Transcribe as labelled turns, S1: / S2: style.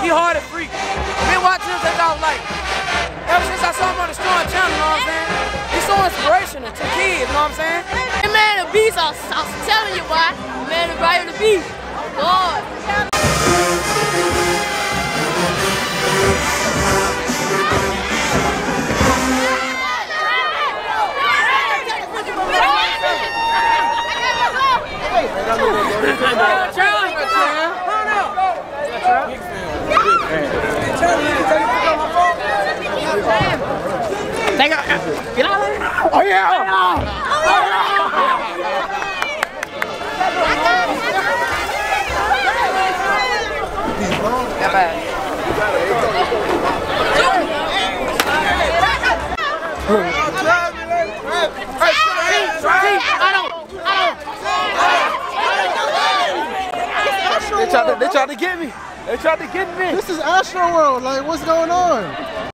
S1: He hard as freak. Been watching him take off like ever since I saw him on the Strong Channel, you know what I'm saying? He's so inspirational to kids, you know what I'm saying?
S2: Hey man, the beast, I was telling you, boy. Man, the right of the beast. Lord.
S1: Get out there. Oh yeah. They tried to get me. They tried to get me.
S3: This is Astro World. Like, what's going on?